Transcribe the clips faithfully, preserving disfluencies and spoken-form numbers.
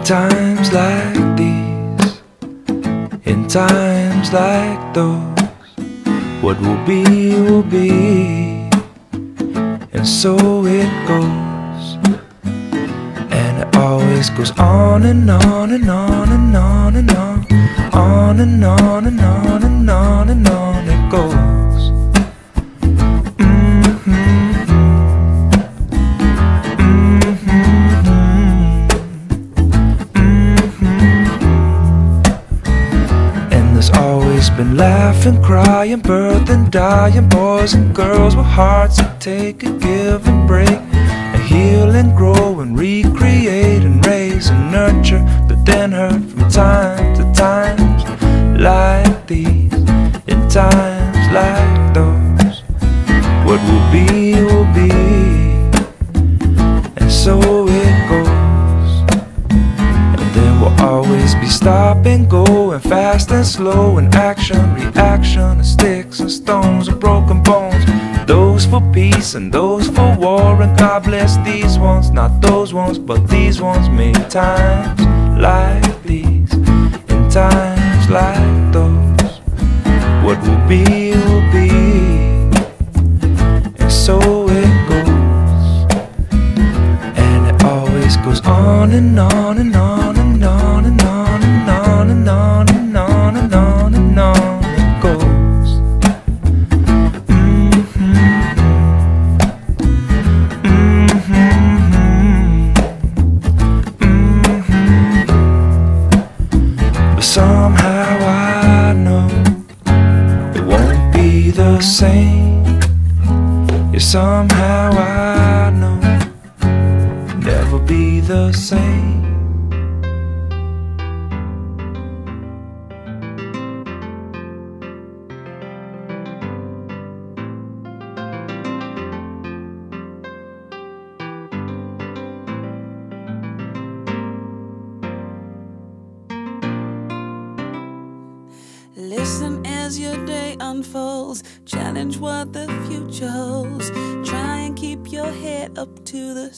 times like these, in times like those, what will be, will be, and so it goes. And it always goes on and on and on and on and on, on and on and on and on and on it goes. Been laughing, crying, birthing, dying, boys and girls with hearts that take and give and break, and heal and grow and recreate and raise and nurture, that then hurt from time to times like these, in times like those. What will be, will be, and so it goes. Always be stop and go, and fast and slow, and action, reaction, and sticks and stones and broken bones. Those for peace and those for war, and God bless these ones, not those ones, but these ones made times like these, in times like those. What will be, will be, and so it goes. And it always goes on and on and on and on and on and on and on and on and on and on it goes. Mm-hmm. Mm-hmm. Mm-hmm. But somehow I know it won't be the same. Yeah, somehow I know it'll never be the same. Listen as your day unfolds, challenge what the future holds. Try and keep your head up to the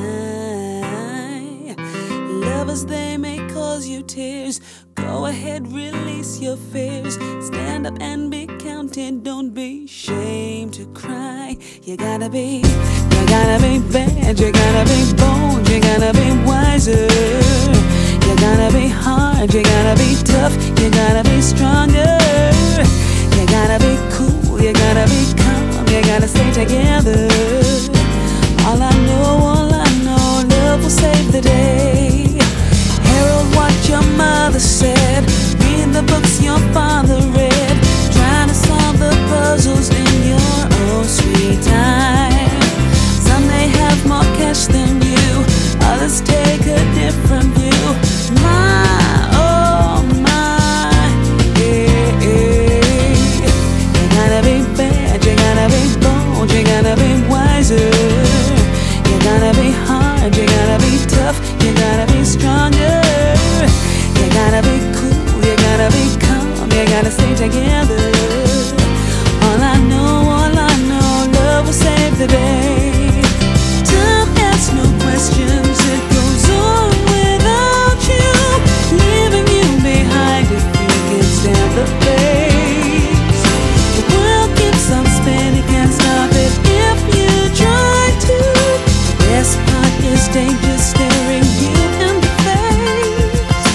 sky. Lovers, they may cause you tears. Go ahead, release your fears. Stand up and be counted, don't be ashamed to cry. You gotta be, you gotta be bad, you gotta be bold, you gotta be wiser. You gotta be hard, you gotta be tough, you gotta be stronger. You gotta be cool, you gotta be calm, you gotta stay together. All I know, all I know, love will save the day. Herald what your mother said, read the books your father read, trying to solve the puzzles in your own sweet time. Some may have more cash than you, others take a different view. My, oh my, yeah, yeah. You gotta be bad, you gotta be bold, you gotta be wiser. You gotta be hard, you gotta be tough, you gotta be stronger. You gotta be cool, you gotta be calm, you gotta stay together. All I know, all I know, love will save the day. Time asks no questions, it goes on without you, leaving you behind if you can stand the pace. The world keeps on spinning, can't stop it if you try to. The best part is danger staring you in the face.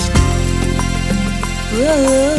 Whoa.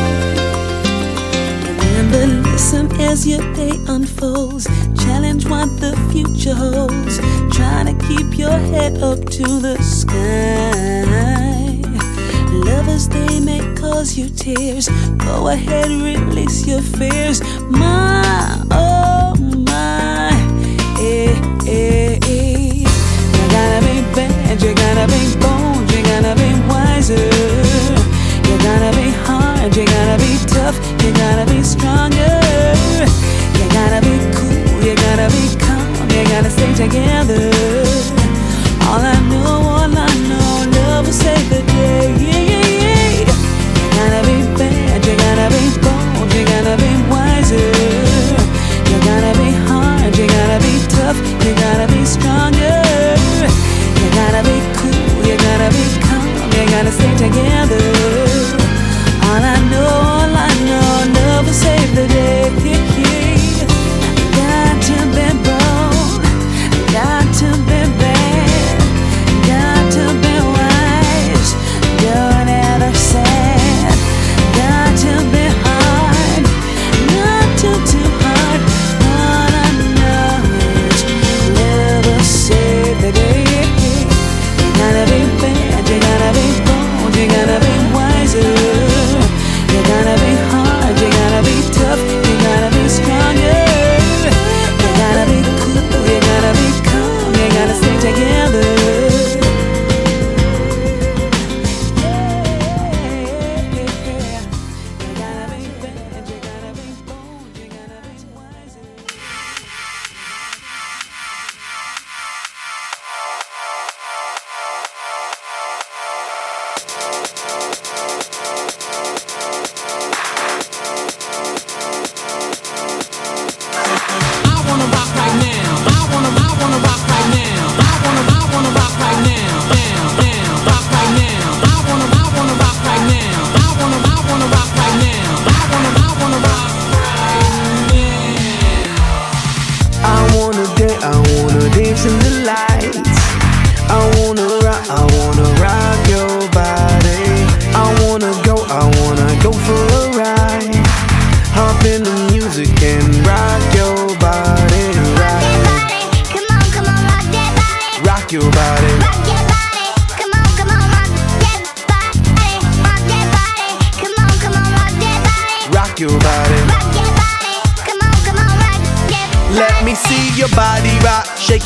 Remember, listen as your day unfolds, challenge what the future holds. Try to keep your head up to the sky. Lovers, they may cause you tears. Go ahead, release your fears. My, oh my, eh, eh, eh. You gotta be bad, you gotta be bold, you gotta be wiser. You gotta be hard, you gotta be tough, you gotta be stronger. You gotta be cool, you gotta be calm, you gotta stay together. All I know, all I know, love will save the day. Yeah, yeah, yeah. You gotta be bad, you gotta be bold, you gotta be wiser. You gotta be hard, you gotta be tough, you gotta be stronger. You gotta be cool, you gotta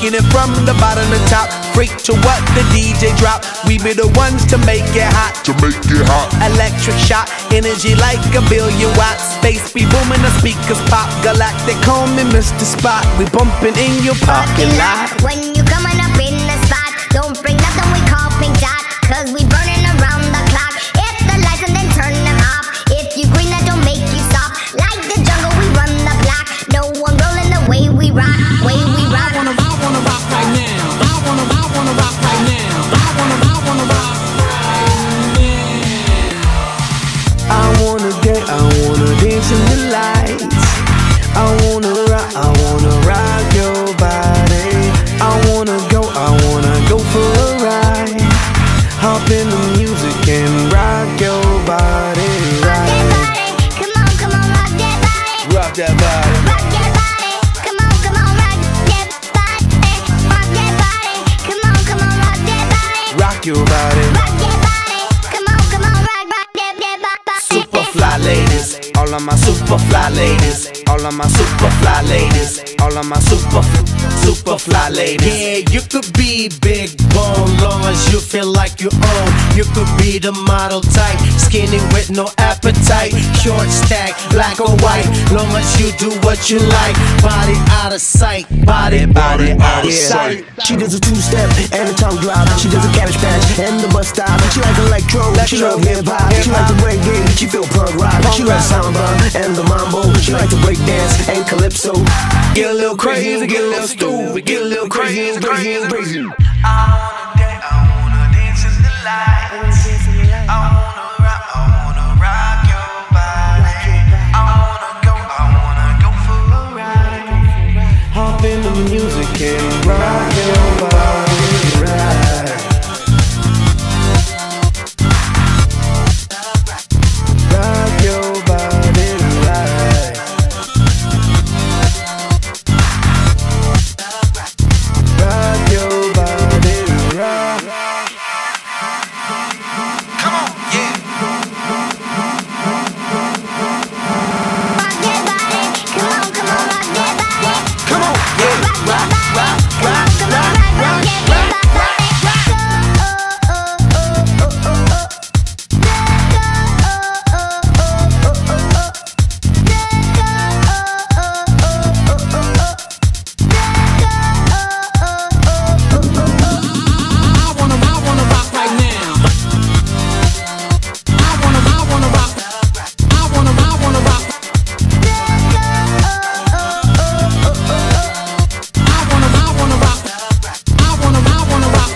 shaking it from the bottom to top. Freak to what the D J drop. We be the ones to make it hot. To make it hot. Electric shock, energy like a billion watts. Space be booming, the speakers pop. Galactic, call me Mister Spot. We bumping in your parking lot. When you coming up in the spot, don't bring nothing we call pink dot, cause we burning around the clock. Hit the lights and then turn them off. If you green, that don't make you stop. Like the jungle, we run the block. No one rolling the way we rock, way we rock. I wanna, I wanna rock right now. I wanna, I wanna rock right now. I wanna, I wanna rock right now. I wanna get, I wanna dance in the lights. I wanna rock, I wanna rock your body. I wanna go, I wanna go for a ride. Hop in the music and rock your body. Rock that body, come on, come on, rock that body. Rock that body. Rock that body, come on, come on, rock that body. Rock that body, come on, come on, rock that body. Rock your body. Rock that body, come on, come on, rock, rock that, that body. Super fly ladies, all of my super fly ladies, all of my super fly ladies, all of my super, super fly ladies. Yeah, you could be big bone, long as you feel like you own. You could be the model type, skinny with no appetite, short stack, black or white, long as you do what you like. Body out of sight, body, body out of sight. She does a two-step and a tongue drop. She does a cabbage patch and the bus stop. She likes electro, she loves hip-hop. She likes the reggae, she feel punk rock. She likes samba and the mambo. She likes to break dance and calypso. Get a little crazy, get a little stupid, get a little crazy, crazy, crazy. I wanna dance, I wanna dance in the lights. I wanna rock, I wanna rock your body. I wanna go, I wanna go for a ride. Hop in the music and rock your body right. Rock your body right. Rock your body right. Come on, yeah. Rock that body, come on, come on, rock that body. Come on, yeah. Rock that body, come on, come on, rock, rock that body. Oh, oh, oh, oh, oh, oh. I wanna, I wanna rock right now. I wanna, I wanna rock. I wanna, I wanna rock. I wanna, I wanna rock. I wanna, I wanna rock.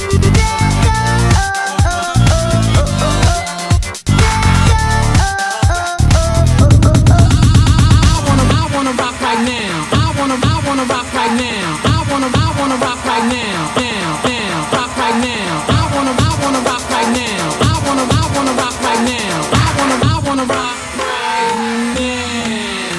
I wanna, I wanna rock right now. I wanna, I wanna rock right now. I wanna, I wanna rock right now. Now, now, rock right now. I wanna, I wanna rock right now. I wanna, I wanna rock right now. I wanna, I wanna rock right now.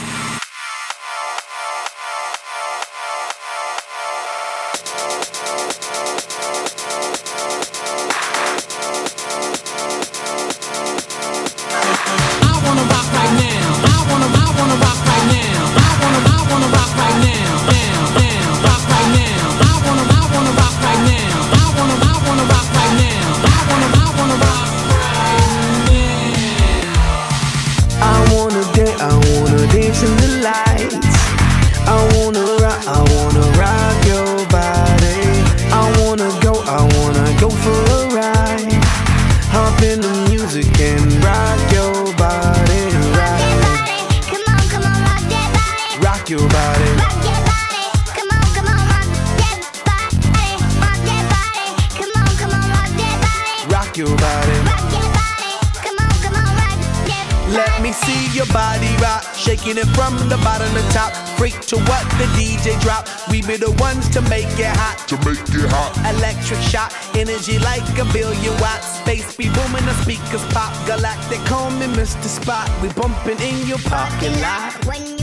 I wanna rock right now. I wanna, I wanna rock right now. I wanna, I wanna rock right now. Now, now, rock right now. I wanna, I wanna rock right now. I wanna, I wanna rock right now. I wanna, I wanna rock right now. I wanna dance, I wanna dance in the lights. I wanna rock, I wanna rock your body. I wanna go, I wanna go for a ride. Hop in the music and rock your body right. Come on, come on, rock that body. Rock your body. Rock that body, come on, come on, rock that body. Rock that body, come on, come on, rock that body. Rock your body. Rock that body, come on, come on, rock that body. Let me see your body rock, shaking it from the bottom to top. Freak to what the D J drop. We be the ones to make it hot. To make it hot. Electric shock, energy like a billion watts. Space be booming, the speakers pop. Galactic, call me Mister Spot. We bumping in your parking lot. When